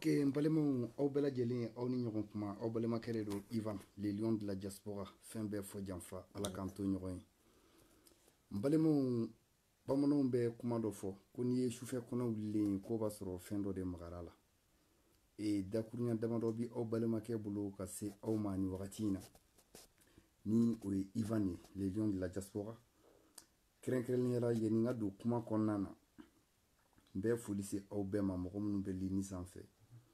Ok, Mbalemo, au bela djeli, au ni ɲɔgɔn kuma, au balema kɛre do Ivan, les lions de la diaspora, fɛn bɛɛ fɔ janfa, ala k'an to ɲɔgɔn ye. Mbalemo, bamananw bɛ kuma dɔ fɔ, ko n'i ye sufɛ kɔnɔ wulilen k'o b'a sɔrɔ fɛn dɔ de magara la. Dakuruɲa damadɔ bi aw balimakɛ bolo ka se aw ma ni wagati in na. Ni o ye Ivan ye, les lions de la diaspora. Kɛrɛnkɛrɛnnenya la yen n ka don kuma kɔnɔna na. N bɛ foli se aw bɛɛ ma mɔgɔ minnu bɛ ligne sanfɛ.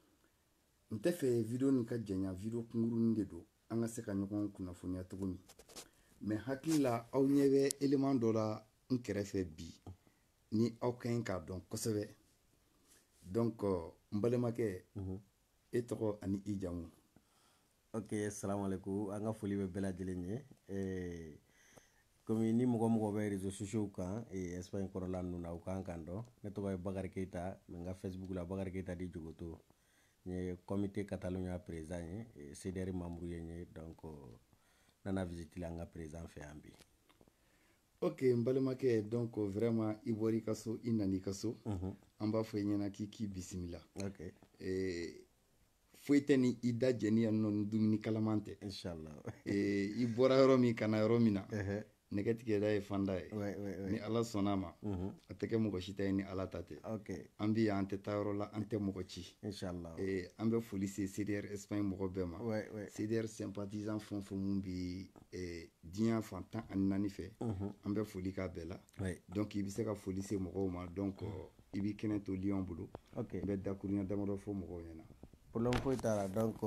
N tɛ fɛ video nin ka janya, video kungurunin de don. An ka se ka ɲɔgɔn kunnafoniya cogo min. Mais hakili la aw ɲɛ bɛ élément dɔ la n kɛrɛfɛ bi ni aw ka ɲi k'a dɔn kosɛbɛ. Donc n balimakɛ e tɔgɔ ani i jamu. Ok, assalamu alaikum. An ka foli bɛ bɛɛ lajɛlen ye. Komi ni mɔgɔ bɛ réseaux sociaux kan Espagne kɔrɔla ninnu na u kan kan dɔn. Ne tɔgɔ ye Bakari Keita, n ka Facebook la Bakari Keita di Jogoto. N ye comité Catalonia président ye, CDR membre ye n ye, donc nana visite la an ka président fɛ yan bi. Ok, n balimakɛ donc vraiment i bɔra i ka so, i nana i ka so. An b'a fɔ i ɲɛna k'i bisimila. Ok. Foyi tɛ ni i da jɛni yan nɔ ni dumuni kalaman tɛ. Inshallah. I bɔra yɔrɔ min ka na yɔrɔ min na. Nɛgɛtigɛda ye fanda ye. Ni ala sɔnna ma a tɛ kɛ mɔgɔ si ta ye ni ala ta tɛ. An bi yan an tɛ taa yɔrɔ la, an tɛ mɔgɔ ci. Inshallah. An bɛ foli se CDR Espagne mɔgɔ bɛɛ ma. CDR sympathisant fɛn fɛn mun bi diɲɛ fan 14 fɛ. An bɛ foli k'a bɛɛ la. Donc i bɛ se ka foli se mɔgɔw ma. Donc i b'i kɛnɛ to Lyon bolo. N bɛ dakuruɲa damadɔ fɔ mɔgɔw ɲɛna. Problème foyi t'a la. Donc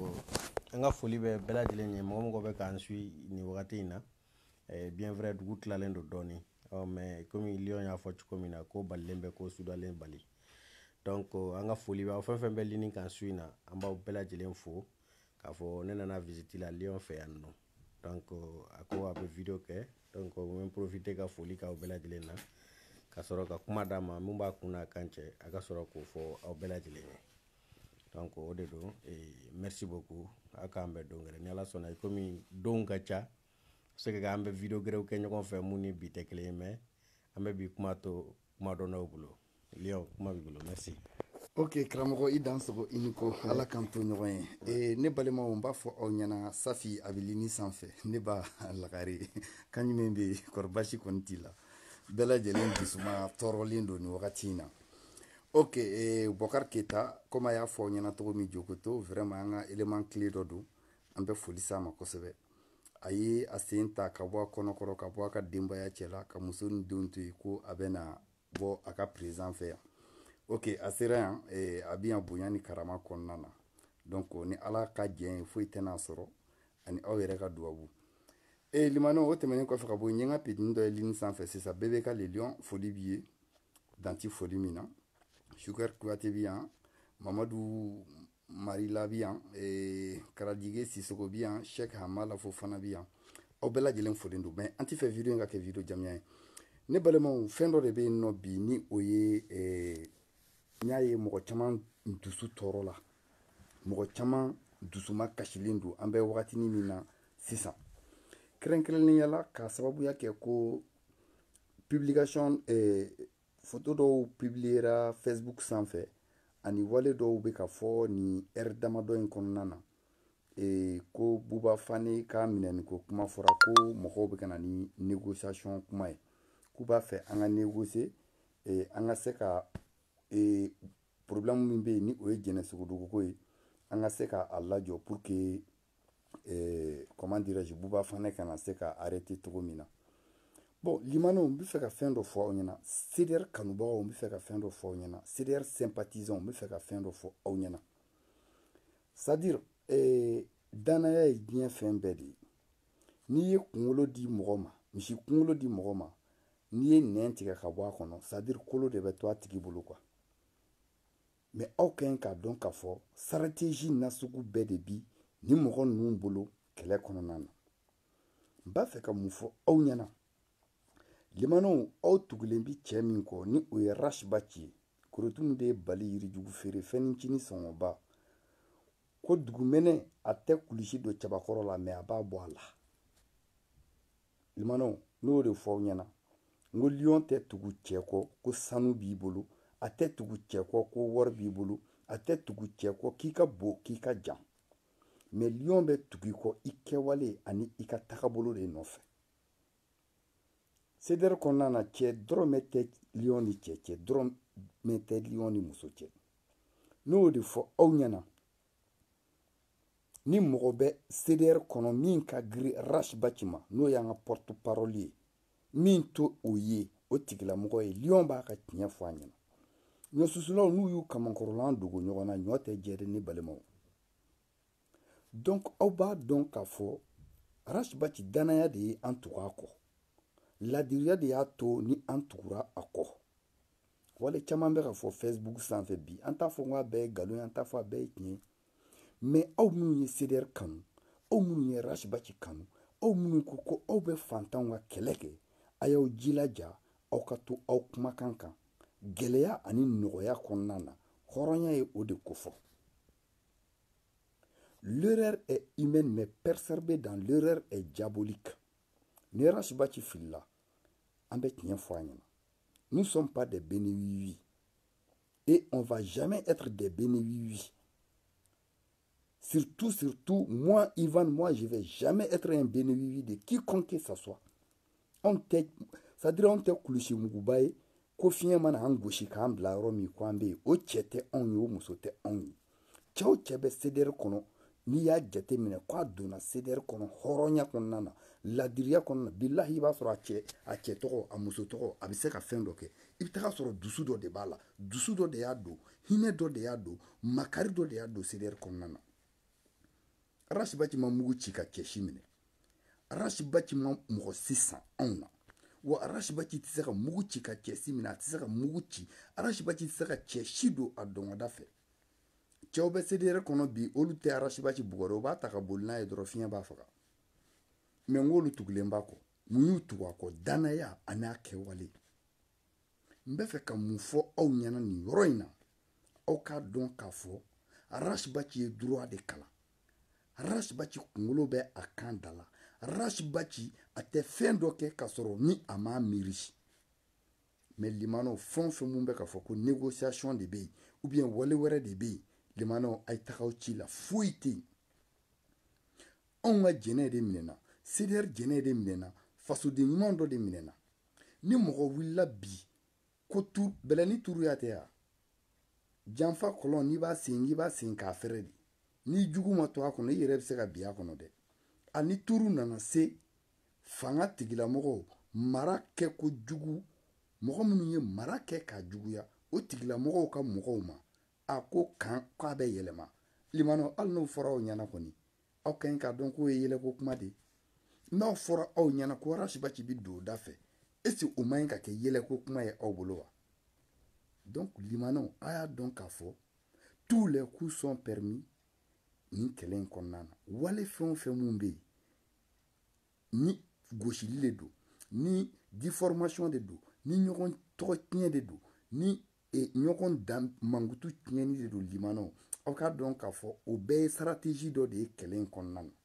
an ka foli bɛ bɛɛ lajɛlen ye. Mɔgɔ bɛ k'an suit nin wagati in na. Bien vrai dugu tilalen don dɔɔni. Mais comme Lyon y'a fɔ cogo min na ko balilen bɛ ko sudalen bali. Donc an ka foli bɛ aw fɛn fɛn bɛ ligne kan su in na an b'aw bɛɛ lajɛlen fo k'a fɔ ne nana visite la Lyon fɛ yan nɔ. Donc a ko a bɛ video kɛ. Donc n bɛ profiter ka foli k'aw bɛɛ lajɛlen na ka sɔrɔ ka kuma d'a ma mun b'a kun n'a kan cɛ a ka sɔrɔ k'o fɔ aw bɛɛ lajɛlen ye. Donc o de don. Merci beaucoup. A k'an bɛɛ don gɛrɛ ni ala sɔnna ye komi don ka ca. Se ka an bɛ video gɛrɛw kɛ ɲɔgɔn fɛ mun ni bi tɛ kelen ye mais an bɛ bi kuma to kuma dɔnnaw bolo. Lyon kuma b'i bolo. Merci. Ok, karamɔgɔ i dan sogo i ni ko ala k'an to ɲɔgɔn ye. Ne balimaw n b'a fɔ aw ɲɛna Safi a bɛ ligne sanfɛ ne b'a lagare kan jumɛn bɛ yen kɔrɔ basi kɔni t'i la bɛɛ lajɛlen dusuma tɔɔrɔlen don nin wagati in na. Ok, Bakari Keita comme a y'a fɔ aw ɲɛna cogo min Jogoto vraiment an ka élément clé dɔ don an bɛ foli s'a ma kosɛbɛ. A ye a sen ta ka bɔ a kɔnɔkɔrɔ ka bɔ a ka denbaya cɛla ka muso ni denw to yen ko a bɛna bɔ a ka président fɛ yan. Ok, a sera yan a bɛ yan bonya ni karama kɔnɔna na. Donc ni ala ka jɛn ye foyi tɛna sɔrɔ ani aw yɛrɛ ka duwawu. Limanaw o tɛmɛnen kɔfɛ ka bɔ yen n ye n ka petini dɔ ye ligne sanfɛ sisan bɛɛ bɛ ka les lions foli b'i ye danti foli min na. Sukari Kuyate bɛ yan, Mamadu Marila bɛ yan, Karajige Sisoko bɛ yan, Sheikh Hamala Fofana bɛ yan. Aw bɛɛ lajɛlen folen don mais an tɛ fɛ video in ka kɛ video jamiya ye. Ne balimaw fɛn dɔ de bɛ yen nɔ bi ni o ye n y'a ye mɔgɔ caman dusu tɔɔrɔ la. Mɔgɔ caman dusuma kasilen don an bɛ wagatinin min na sisan. Kɛrɛnkɛrɛnnenya la k'a sababuya kɛ ko publication photo dɔw publiera Facebook sanfɛ ani wale dɔw bɛ ka fɔ ni heure damadɔ in kɔnɔna na. Ko Buba Fane ka minɛni ko kuma fɔra ko mɔgɔw bɛ ka na ni négociation kuma ye. K'u b'a fɛ an ka négocier an ka se ka problème min bɛ yen ni o ye Jɛnɛsogodogo ko ye an ka se k'a lajɔ pour que comment dirais-je Buba Fane kana se ka arrêter cogo min na. Bon limanaw n bɛ fɛ ka fɛn dɔ fɔ aw ɲɛna CDR kanubagaw n bɛ fɛ ka fɛn dɔ fɔ aw ɲɛna CDR sympathisants n bɛ fɛ ka fɛn dɔ fɔ aw ɲɛna. C'est à dire danaya ye diɲɛ fɛn bɛɛ de ye. N'i ye kunkolo di mɔgɔ ma misi kunkolo di mɔgɔ ma n'i ye nɛn tigɛ ka bɔ a kɔnɔ c'est à dire kolo de bɛ to a tigi bolo quoi. Mais aw ka ɲi k'a dɔn k'a fɔ stratégie nasugu bɛɛ de bi ni mɔgɔ ninnu bolo kɛlɛ kɔnɔna na. N b'a fɛ ka mun fɔ aw ɲɛna. Limanaw aw tugulen bi cɛ min kɔ ni o ye Rash Baci ye. Korotumu de ye Bali yirijugu feere fɛnincinin sɔngɔba. Ko dugumɛnɛ a tɛ kulusi don cabakɔrɔ la mais a b'a bɔ a la. Limanaw n'o de fɔ aw ɲɛna. N ko Lyon tɛ tugu cɛ kɔ ko sanu b'i bolo a tɛ tugu cɛ kɔ ko wari b'i bolo a tɛ tugu cɛ kɔ k'i ka bon k'i ka jan mais lion bɛ tugu i kɔ i kɛwale ani i ka tagabolo de nɔfɛ CDR kɔnɔna na cɛ dɔrɔmɛ tɛ lion ni cɛ cɛ dɔrɔmɛ tɛ lion ni muso cɛ n'o de fɔ aw ɲɛna ni mɔgɔ bɛ CDR kɔnɔ min ka girin Rash Bathie ma n'o y'an ka porte parole ye min to o ye o tigilamɔgɔ ye lion b'a ka tiɲɛ fɔ a ɲɛna ɲɔsusulaw n'u y'u kamankɔrɔlan dogo ɲɔgɔn na ɲɔ tɛ jɛ dɛ ne balimaw donc aw b'a dɔn k'a fɔ Rash Bathie danaya de ye an tugu a kɔ ladiriya de y'a to ni an tugura a kɔ wale caman bɛ ka fɔ Facebook sanfɛ bi an t'a fɔ n k'a bɛɛ ye nkalon ye an t'a fɔ a bɛɛ ye tiɲɛ mais aw minnu ye CDR kanu aw minnu ye Rash Bathie kanu aw minnu ko aw bɛ fantanw ka kɛlɛ kɛ a y'aw jilaja aw ka to aw kumakan kan gɛlɛya ani nɔgɔya kɔnɔna na hɔrɔnya ye o de kofɔ l'erreur est humaine mais persévérer dans l'erreur est diabolique ni Rash Bathie filila an bɛ tiɲɛ fɔ a ɲɛna nous ne sommes pas des bénévivis et on va jamais être des bénévivis surtout moi Ivan moi je vais jamais être un bénévivis de quiconque que ce soit c'est-à-dire on tɛ kulusi muguba ye ko fiɲɛ mana an gosi k'an bila yɔrɔ min ko an bɛ yen o cɛ tɛ anw ye o muso tɛ anw ye cɛ o cɛ bɛ CDR kɔnɔ n'i y'a jate minɛ k'a donna CDR kɔnɔ hɔrɔnya kɔnɔna na ladiriya kɔnɔna na bilahi i b'a sɔrɔ a cɛ tɔgɔ a muso tɔgɔ a bɛ se ka fɛn dɔ kɛ i bɛ taga sɔrɔ dusu dɔ de b'a la dusu dɔ de y'a don hinɛ dɔ de y'a don makari dɔ de y'a don CDR kɔnɔna na Rash Bathie ma mugu ci ka cɛsi minɛ Rash Bathie ma mɔgɔ si san anw na wa Rash Bathie tɛ se ka mugu ci ka cɛsi minɛ a tɛ se ka mugu ci Rash Bathie tɛ se ka cɛsi don a dɔngɔda fɛ cɛw bɛ CDR kɔnɔ bi olu tɛ Rash Bathie bugɔ dɛ u b'a ta ka boli n'a ye dɔrɔn fiɲɛ b'a faga mais n k'olu tugulen b'a kɔ mun y'u tugu a kɔ danaya ani a kɛwale n bɛ fɛ ka mun fɔ aw ɲɛna nin yɔrɔ in na aw k'a dɔn k'a fɔ Rash Bathie ye droit de kalan Rash Bathie kunkolo bɛ a kan da la Rash Bathie a tɛ fɛn dɔ kɛ ka sɔrɔ ni a m'a miiri mais limanaw fɛn o fɛn mun bɛ ka fɔ ko négociation de bɛ yen ou bien wale wɛrɛ de bɛ yen limanaw a ye tagaw ci la foyi tɛ yen anw ka jɛnɛ de minɛna CDR jɛnɛ de minɛna fasoden ɲuman dɔ de minɛna ni mɔgɔ wulila bi ko bɛlɛni turuya tɛ ya janfa kɔlɔn n'i b'a sen k'a fɛrɛ de ni jugu ma to a kɔnɔ i yɛrɛ bɛ se ka bin a kɔnɔ dɛ ani turu nana se fanga tigilamɔgɔw mara kɛ ko jugu mɔgɔ minnu ye mara kɛ k'a juguya o tigilamɔgɔw ka mɔgɔw ma a ko kan k'a bɛ yɛlɛma limanaw hali n'o fɔra aw ɲɛna kɔni aw ka ɲi k'a dɔn k'o ye yɛlɛko kuma de n'aw fɔra aw ɲɛna ko Rash Bathie bɛ don o da fɛ est ce que o man ɲi ka kɛ yɛlɛko kuma ye aw bolo wa donc limanaw a y'a dɔn k'a fɔ tous les coups sont permis nin kɛlɛ in kɔnɔna na wale fɛn o fɛn mun bɛ yen ni gosili de don ni deformation de don ni ɲɔgɔn tɔgɔ tiɲɛ de don ni ɲɔgɔn dan mankutu tiɲɛni de don limanaw aw k'a dɔn k'a fɔ o bɛɛ ye stratégie dɔ de ye kɛlɛ in kɔnɔna na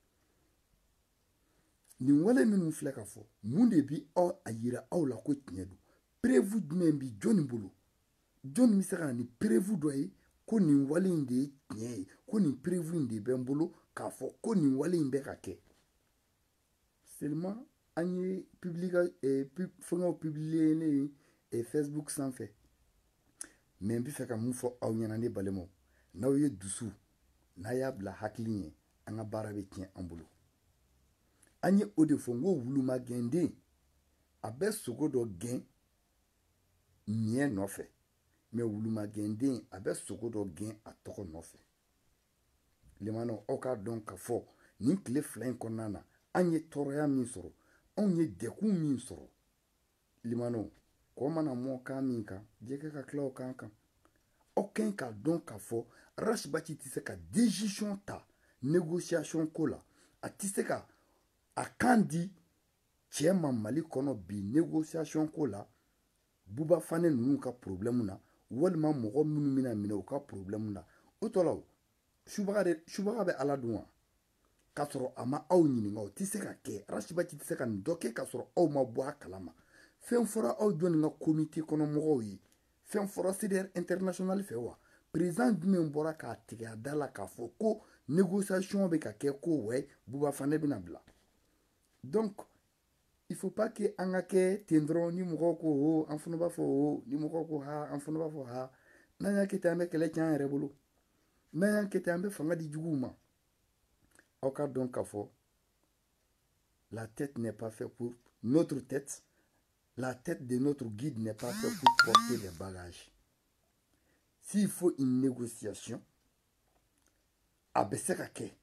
nin wale minnu filɛ ka fɔ mun de bi a yira aw la ko tiɲɛ don preuve jumɛn bi jɔnni bolo jɔnni bɛ se ka na ni preuve dɔ ye ko nin wale in de ye tiɲɛ ye ko nin preuve in de bɛ n bolo k'a fɔ ko nin wale in bɛ ka kɛ seulement an ye fɛngɛw publier Facebook sanfɛ mais n bɛ fɛ ka mun fɔ aw ɲɛna ne balimaw n'aw ye dusu n'a y'a bila hakili ɲɛ an ka baara bɛ tiɲɛ an bolo an ye o de fɔ n ko wulumagɛnden a bɛ sogo dɔ gɛn ɲɛ nɔfɛ mais wulumagɛnden a bɛ sogo dɔ gɛn a tɔgɔ nɔfɛ limanaw aw k'a dɔn k'a fɔ nin tile fila in kɔnɔna na an ye tɔɔrɔya min sɔrɔ anw ye dɛkun min sɔrɔ limanaw kɔ mana mɔ kan min kan jɛgɛ ka tila o kan kan aw ka ɲi k'a dɔn k'a fɔ Rash Bathie tɛ se ka décision ta négociation ko la a tɛ se ka a kan di cɛ ma Mali kɔnɔ bi négociation ko la Buba Fane ninnu ka problème na walima mɔgɔ minnu bɛna minɛ u ka problème na o tɔ la subaga bɛ Ala dun wa k'a sɔrɔ a ma aw ɲininka o tɛ se ka kɛ Rash Bathie tɛ se ka nin dɔ kɛ k'a sɔrɔ aw ma bɔ a kalama fɛn fɔra aw jɔnni ka comité kɔnɔ mɔgɔw ye fɛn fɔra CDR international fɛ wa président jumɛn bɔra k'a tigɛ a da la k'a fɔ ko négociation bɛ ka kɛ ko wɛ Buba Fane bɛna bila. Donc il faut pas que an ka kɛ ten dɔrɔn ni mɔgɔw ko o an fana b'a fɔ o ni mɔgɔw ko ha an fana b'a fɔ ha n'an y'a kɛ ten an bɛ kɛlɛ cɛn an yɛrɛ bolo n'an y'a kɛ ten an bɛ fanga di juguw ma. Aw ka dɔn k'a fɔ la tête n'est pas faite pour notre tête, la tête de notre guide n'est pas faite pour porter les bagages. S'il faut une négociation, a bɛ se ka kɛ.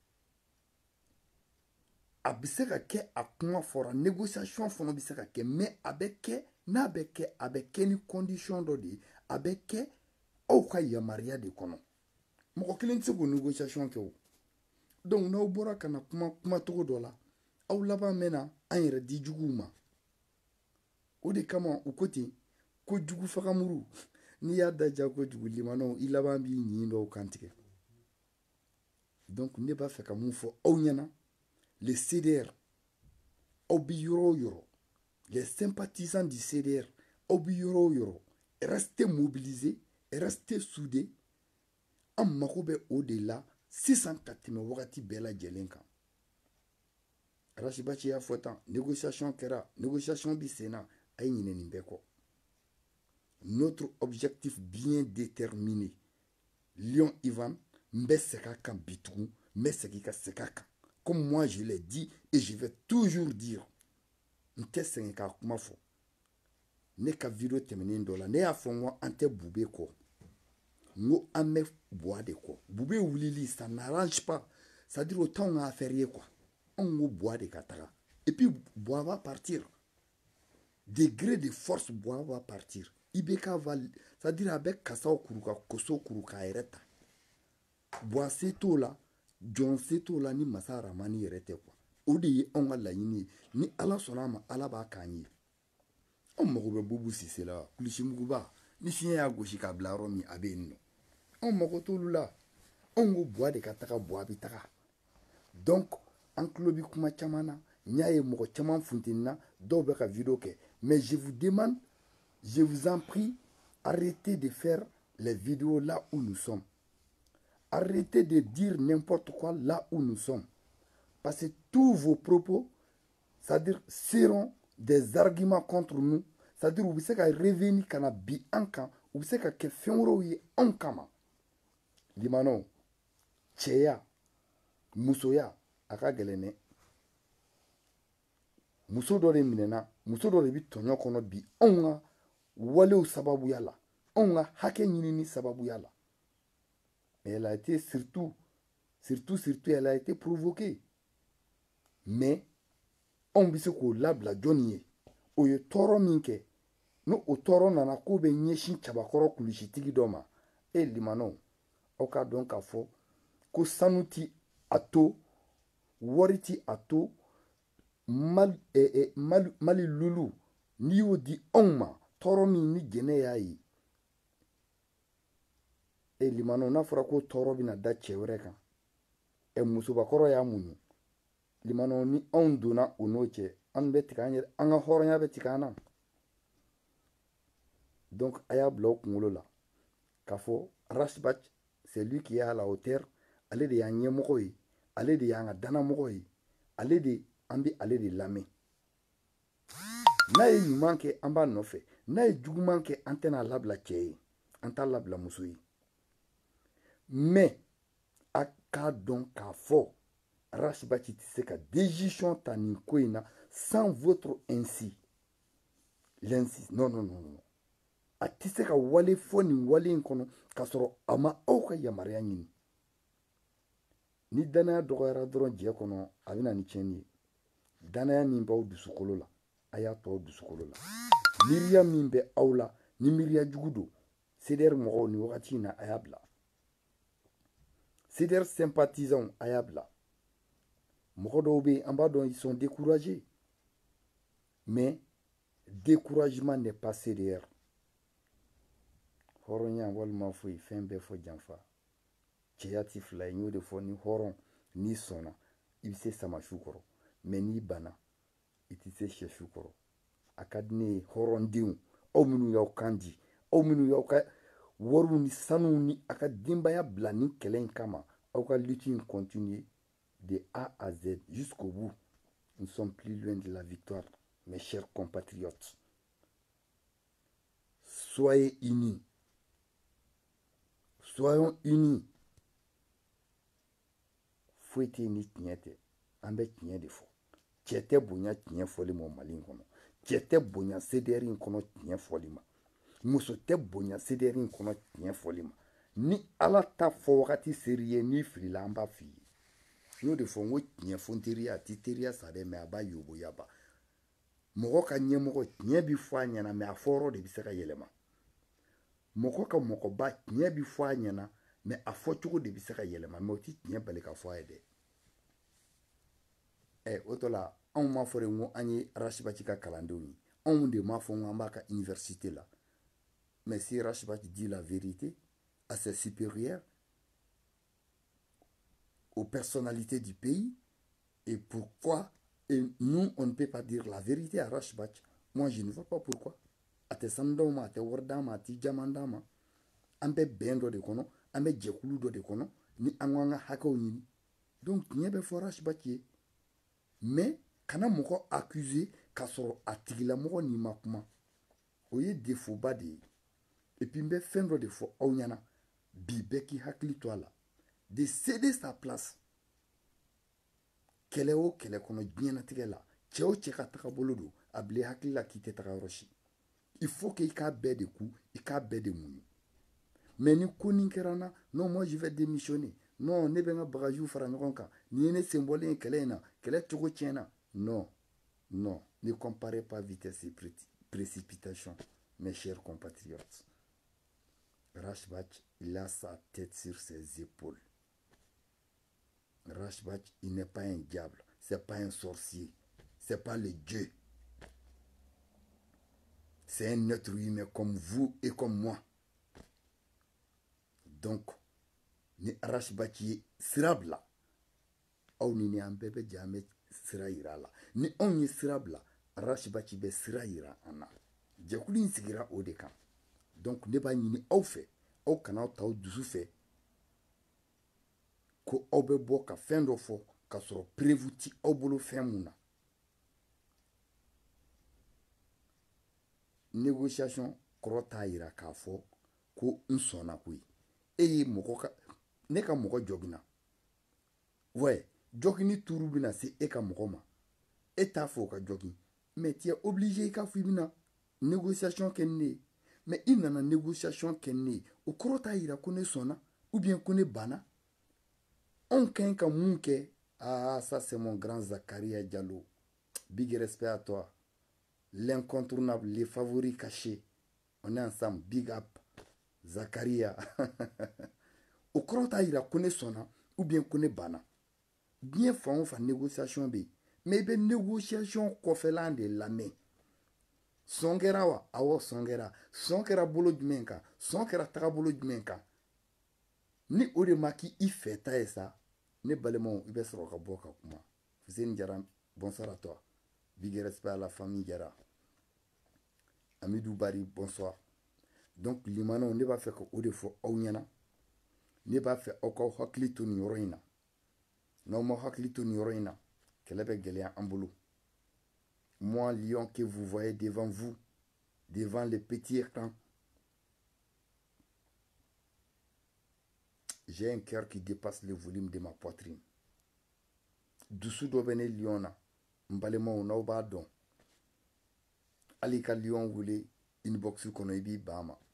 A bɛ se ka kɛ a kuma fɔra négociation fana bɛ se ka kɛ mais a bɛ kɛ n'a bɛ kɛ a bɛ kɛ ni condition dɔ de ye a bɛ kɛ aw ka yamaruya de kɔnɔ. Mɔgɔ kelen tɛ se k'o négociation kɛ o. Donc n'aw bɔra ka na kuma cogo dɔ la aw laban mɛna an yɛrɛ di juguw ma. O de kama u ko ten ko jugu fagamuru n'i y'a daja kojugu limanaw i laban b'i ɲin dɔw kantigɛ. Donc ne b'a fɛ ka mun fɔ aw ɲɛna les CDR aw bi yɔrɔ o yɔrɔ les sympathisants du CDR aw bi yɔrɔ o yɔrɔ restez mobilisés restez soudés an mago bɛ o de la sisan ka tɛmɛ wagati bɛɛ lajɛlen kan. Arasibachi y'a fɔ tan négociation kɛra négociation bi sen na a ye ɲinɛ nin bɛɛ kɔ. Notre objectif bien déterminé Lion Ivan n bɛ segin a kan bi tugun n bɛ segin ka segin a kan. Comme moi je l'ai dit et je vais toujours dire n tɛ sɛgɛn k'a kuma fɔ ne ka video tɛmɛnen dɔ la ne y'a fɔ n ko an tɛ Bube kɔ n ko an bɛ Buwa de kɔ. Bube wulili ça n'arrange pas, c'est-à-dire o t'anw ka affaire ye quoi. Anw ko Buwa de ka taga et puis Buwa va partir. Degré de force Buwa va partir. IBK va, c'est-à-dire a bɛ kasaw kuru ka koso kuru k'a yɛrɛ ta. Buwa se t'o la John se t'o la ni Masa Ramani yɛrɛ tɛ quoi. O de ye anw ka laɲini ye ni Ala sɔnna a ma Ala b'a k'an ye. Anw mago bɛ Bubu Sise la Kulisimuguba ni fiɲɛ y'a gosi k'a bila yɔrɔ min a bɛ yen nɔ. Anw mago t'olu la. Anw ko Buwa de ka taga Buwa bɛ taga. Donc an tulo bi kuma caman na n y'a ye mɔgɔ caman funteni na dɔw bɛ ka video kɛ mais je vous demande je vous en prie arrêtez de faire les vidéos là où nous sommes. Arrêtez de dire n'importe quoi là où nous sommes. Parce que tous vos propos, c'est-à-dire, seront des arguments contre nous. C'est-à-dire, vous savez qu'à revenir quand bi en camp, vous savez qu'à faire un kama. Limano, Cheya, Musoya, aka gelene. Muso do de minena, muso do de bi tonyo kono bi onga wale ou sababu yala. Onga hake nyinini sababu yala. Mais elle a été surtout, elle a été provoquée. Mais, on bise ko labla Johnny ye. O ye toro min kɛ. No o toro nana ko bɛ ɲɛsin cɛbakɔrɔ kulusitigi dɔ ma. E limanaw, aw ka dɔn k'a fɔ ko sanu ti a to, wari ti a to, Mali lulu n'i y'o di anw ma tɔɔrɔ min ni jɛnɛ y'a ye. E limanaw n'a fɔra ko tɔɔrɔ bɛna da cɛ wɛrɛ kan. Musobakɔrɔ y'a muɲu. Limanaw ni anw donna o n'o cɛ an bɛ tigɛ an yɛrɛ an ka hɔrɔnya bɛ tigɛ an na. Donc a y'a bila o kunkolo la k'a fɔ Rasbach c'est lui qui est à la hauteur ale de y'an ɲɛmɔgɔ ye ale de y'an ka danamɔgɔ ye ale de an bɛ ale de lamɛn. N'a ye ɲuman kɛ an b'a nɔfɛ n'a ye juguman kɛ an tɛna labila cɛ ye an t'a labila muso ye. Mais a k'a dɔn k'a fɔ Rasbach tɛ se ka décision ta nin ko in na sans votre ainsi. L'insi non non non non. A tɛ se ka wale fɔ nin wale in kɔnɔ k'a sɔrɔ a ma aw ka yamaruya ɲini. Ni danaya dɔgɔyara dɔrɔn jɛ kɔnɔ a bɛ na ni tiɲɛni ye. Danaya min b'aw dusukolo la a y'a to aw dusukolo la. Miiriya min bɛ aw la ni miiriya jugu don CDR mɔgɔw ni wagati in na a y'a bila. CDR sympathisants a y'a bila. Mɔgɔ dɔw bɛ yen an b'a dɔn ils sont découragés. Mais découragement n'est pas CDR. Hɔrɔnya walima foyi fɛn bɛɛ fɔ janfa. Cɛya ti fila ye n y'o de fɔ ni hɔrɔn n'i sɔnna i bɛ se samasiw kɔrɔ mais n'i banna i tɛ se sɛsiw kɔrɔ. A ka di ne ye hɔrɔndenw aw minnu y'aw kan di aw minnu y'aw ka wariw ni sanuw ni a ka denbaya bila nin kɛlɛ in kama aw ka lutte in continue de A à Z jusqu'au bout. Nous sommes plus loin de la victoire, mes chers compatriotes. Soyez unis. Soyons unis. Foyi tɛ ni tiɲɛ tɛ. An bɛ tiɲɛ de fɔ. Cɛ tɛ bonya tiɲɛ fɔli ma Mali kɔnɔ. Cɛ tɛ bonya CDR in kɔnɔ tiɲɛ fɔli ma. Muso tɛ bonya CDR in kɔnɔ tiɲɛ fɔli ma. Ni Ala ta fɔ wagati seri ye n'i filila an b'a f'i ye. N y'o de fɔ n ko tiɲɛ fɔ n teriya a ti teriya sa dɛ mɛ a b'a yoboya ba. Mɔgɔ ka ɲɛmɔgɔ tiɲɛ bi fɔ a ɲɛna mɛ a fɔyɔrɔ de bi se ka yɛlɛma. Mɔgɔ ka mɔgɔba tiɲɛ bi fɔ a ɲɛna mɛ a fɔcogo de bi se ka yɛlɛma mɛ o ti tiɲɛ bali ka fɔ a ye dɛ. O to la anw m'a fɔ de n ko an ye Arasibati ka kalandenw ye. Anw de m'a fɔ n ko an b'a ka université la. Mais si Arasibati dit la vérité à ses supérieurs, aux personnalités du pays, et pourquoi et nous, on ne peut pas dire la vérité à Arasibati. Moi, je ne vois pas pourquoi. A tɛ sanu d'aw ma, a tɛ wari d'an ma, a tɛ jaman d'an ma. An bɛ bɛn dɔ de kɔnɔ, an bɛ jɛkulu dɔ de kɔnɔ, ni an ko an ka hakɛw ɲini. Donc, tiɲɛ bɛ fɔ Arasibati ye. Mais kana mɔgɔ accuser k'a sɔrɔ a tigilamɔgɔ n'i ma kuma. O ye défaut ba de ye. Et puis n bɛ fɛn dɔ de fɔ aw ɲɛna bi bɛɛ k'i hakili to a la. De céder sa place. Kɛlɛ o kɛlɛ kɔnɔ diɲɛnatigɛ la cɛ o cɛ ka tagabolo don a bila i hakili la k'i tɛ taga yɔrɔ si. Il faut que i k'a bɛɛ de ku i k'a bɛɛ de muɲu. Mais ni ko nin kɛra n na non moi je vais démissionner non ne bɛ n ka bagajiw fara ɲɔgɔn kan nin ye ne sen bɔlen ye kɛlɛ in na kɛlɛ cogo tiɲɛna non non ne comparez pas vitesse et précipitation mes chers compatriotes. Arasibati il a sa tête sur ses épaules. Arasibati il n'est pas un diable, c'est pas un sorcier, c'est pas le Dieu. C'est un être humain comme vous et comme moi. Donc, ni Arasibati ye sira bila aw ni an bɛɛ bɛ jɛ an bɛ sira yira a la. Ni anw ye sira bila Arasibati bɛ sira yira an na. Jɛkulu in sigira o de kan. Donc ne b'a ɲini aw fɛ aw kana aw ta aw dusu fɛ ko aw bɛ bɔ ka fɛn dɔ fɔ ka sɔrɔ preuve ti aw bolo fɛn mun na. Négociation kɔrɔ t'a yira k'a fɔ ko n sɔnna koyi. E ye mɔgɔ ka ne ka mɔgɔ jɔgina. Ouais, jɔgini tuuru bɛna se e ka mɔgɔ ma. E t'a fɔ o ka jɔgin. Mais tu es obligé i k'a fɔ i bɛna négociation kɛ ni ne ye. Mais i nana négociation kɛ ni ne ye. O kɔrɔ t'a yira ko ne sɔnna ou bien ko ne banna. Anw ka ɲi ka mun kɛ. Ah, ça c'est mon grand Zakaria Diallo. Big respect à toi. L'incontournable, les favoris cachés. On est ensemble. Big up. Zakaria. O kɔrɔ t'a yira ko ne sɔnna ou bien ko ne banna. Diɲɛ fan o fan négociation bɛ yen. Mais i bɛ négociation kɔfɛlan de lamɛn. Sɔn kɛra wa? Awɔ sɔn kɛra. Sɔn kɛra bolo jumɛn kan? Sɔn kɛra tagabolo jumɛn kan? Ni o de ma k'i fɛ ta ye sa, ne balimaw i bɛ sɔrɔ ka bɔ ka kuma. Fuseni Jara, bonsoir à toi. Big respect à la famille Jara. Amidou Bari, bonsoir. Donc limanaw ne b'a fɛ ka o de fɔ aw ɲɛna. Ne b'a fɛ aw k'aw hakili to nin yɔrɔ in na. N'aw ma hakili to nin yɔrɔ in na, kɛlɛ bɛ gɛlɛya an bolo. Moi, lion que vous voyez devant vous, devant les petits écrans, j'ai un cœur qui dépasse le volume de ma poitrine. Dusu dɔ bɛ ne lion na, n balimaw n'aw b'a dɔn. Hali ka lion wele inbox kɔnɔ i b'i ban ma.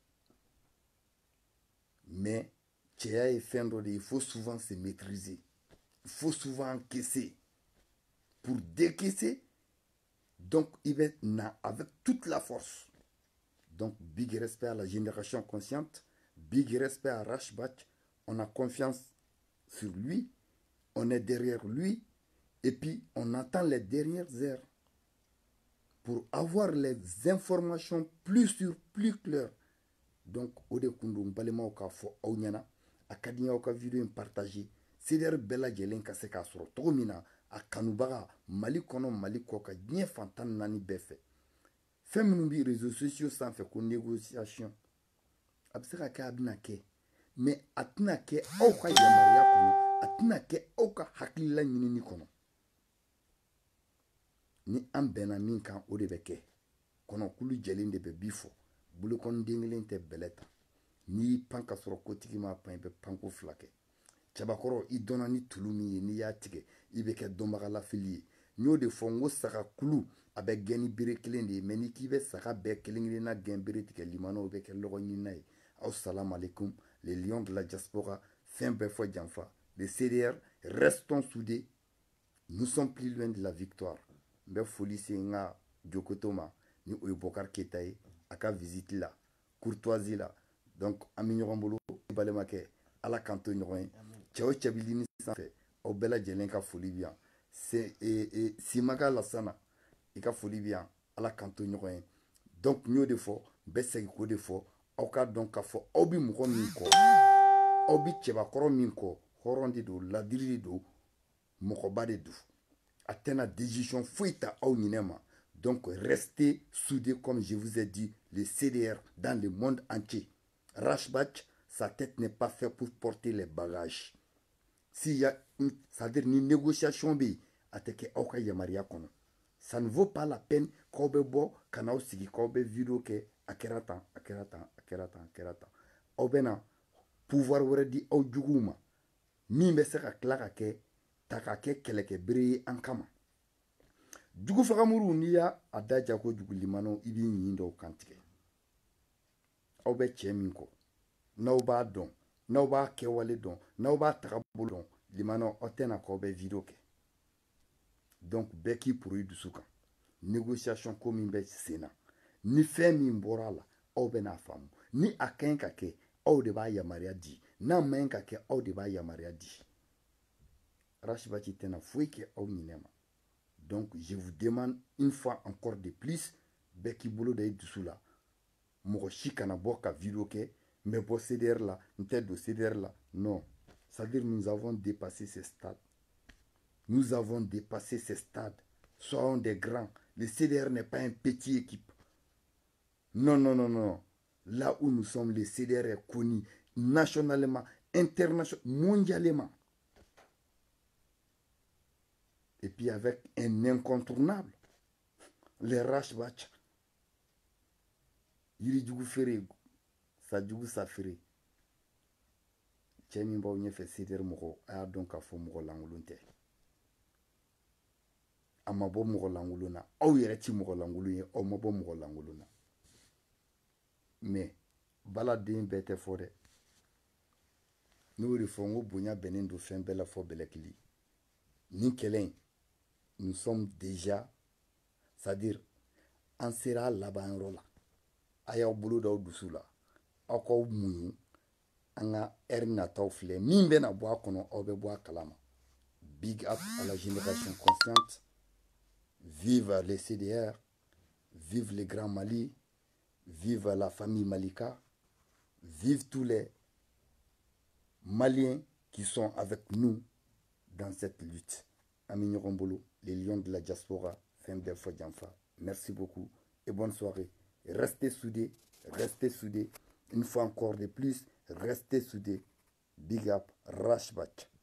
Mais cɛya ye fɛn dɔ de ye, il faut souvent se maîtriser. Il faut souvent encaisser. Pour décaisser, donc il va avec toute la force. Donc big respect à la génération consciente, big respect à Arasibati. On a confiance sur lui, on est derrière lui, et puis on attend les dernières heures pour avoir les informations plus sûres, plus claires. Donc o de kundu balimaw k'a fɔ aw ɲɛna a ka di aw ka vidéo in partager CDR bɛɛ lajɛlen ka se k'a sɔrɔ cogo min na a kanubaga Mali kɔnɔ Mali kɔ ka diɲɛ fantan naani bɛɛ fɛ. Fɛn minnu bɛ réseaux sociaux sanfɛ ko négociation a bɛ se ka kɛ a bɛna kɛ mais a tɛna kɛ aw ka yamaruya kɔnɔ a tɛna kɛ aw ka hakilila ɲinini kɔnɔ ni an bɛnna min kan o de bɛ kɛ kɔnɔkulu jɛlen de bɛ bi fɔ bolokɔniden kelen tɛ bɛlɛ ta n'i y'i pan ka sɔrɔ kotigi ma pan i bɛ panko 2 kɛ cɛbakɔrɔ i dɔnna ni tulu min ye n'i y'a tigɛ i bɛ kɛ dɔnbagalafili ye n y'o de fɔ n ko saga kulu a bɛ gɛn ni bere kelen de ye mais n'i k'i bɛ saga bɛɛ kelen kelenna gɛn bere tigɛ limanaw bɛ kɛ lɔgɔ ɲinina ye aw salam alaikum les lions de la diaspora fɛn bɛɛ fɔ janfa les CDR restons soudés nous sommes plus loin de la victoire n bɛ foli se n ka jokoto ma ni o ye Bokar Keyita ye a ka visite la courtoisie la donc an bɛ ɲɔgɔn bolo balimakɛ ala k'an to ɲɔgɔn ye cɛ o cɛ bɛ lini sanfɛ aw bɛɛ lajɛlen ka foli bɛ yan Simaga Lasana i ka foli bɛ yan ala k'an to ɲɔgɔn ye donc n y'o de fɔ n bɛ segin k'o de fɔ aw k'a dɔn k'a fɔ aw bɛ mɔgɔ min kɔ aw bɛ cɛbakɔrɔ min kɔ hɔrɔn de don ladiri de don mɔgɔba de don a tɛna décision foyi ta aw ɲinɛ ma donc restez soudés comme je vous ai dit le CDR dans le monde entier Rashbach sa tête n'est pas faite pour porter les bagages s'il y a c'est-à-dire ni négociation bɛ yen a tɛ kɛ aw ka yamaruya kɔnɔ ça ne vaut pas la peine k'aw bɛ bɔ ka n'aw sigi k'aw bɛ vidéo kɛ a kɛra tan a kɛra tan a kɛra tan a kɛra tan aw bɛ na pouvoir wɛrɛ di aw juguw ma min bɛ se ka tila ka kɛ ta ka kɛ kɛlɛkɛbere ye an kama jugufagamuru n'i y'a da ja kojugu limanaw i b'i ɲin dɔw kantigɛ aw bɛ cɛ min kɔ n'aw b'a dɔn n'aw b'a kɛwale dɔn n'aw b'a tagabolo dɔn limanaw aw tɛna k'aw bɛ vidéo kɛ donc bɛɛ k'i poro i dusu kan négociation ko min bɛ sen na ni fɛn min bɔra a la aw bɛ n'a faamu ni a ka ɲi ka kɛ aw de b'a yamaruya di n'a ma ɲi ka kɛ aw de b'a yamaruya di Rashbach tɛna foyi kɛ aw ɲinɛ ma donc je vous demande une fois encore de plus bɛɛ k'i bolo da i dusu la mɔgɔ si kana bɔ ka vidéo kɛ n bɛ bɔ CDR la n tɛ don CDR la non c'est-à-dire nous avons dépassé ces stades nous avons dépassé ces stades soyons des grands le CDR n'est pas une petite équipe non non non non là où nous sommes le CDR est connu nationalement internationalement mondialement et puis avec un incontournable les Rashbach yirijugu feere sajugu sa feere cɛ min b'aw ɲɛfɛ CDR mɔgɔ a y'a dɔn k'a fɔ mɔgɔ lankolon tɛ a ma bɔ mɔgɔ lankolon na aw yɛrɛ ti mɔgɔ lankolon ye aw ma bɔ mɔgɔ lankolon na mais baladen bɛɛ tɛ fɔ dɛ n'o de fɔ n ko bonya bɛnnen don fɛn bɛɛ la fɔ bɛlɛkili nin kɛlɛ in nous sommes déjà c'est-à-dire an sera a laban yɔrɔ la a y'aw bolo d'aw dusu la aw k'aw muɲu an ka heure nataw filɛ min bɛna bɔ a kɔnɔ aw bɛ bɔ a kalama big up à la génération consciente vive les CDR vive le Grand Mali vive la famille Malika vive tous les Maliens qui sont avec nous dans cette lutte Ami ɲɔgɔn bolo les lions de la diaspora fɛn bɛɛ fɔ janfa merci beaucoup et bonne soirée restez soudés une fois encore de plus restez soudés big up Rashbach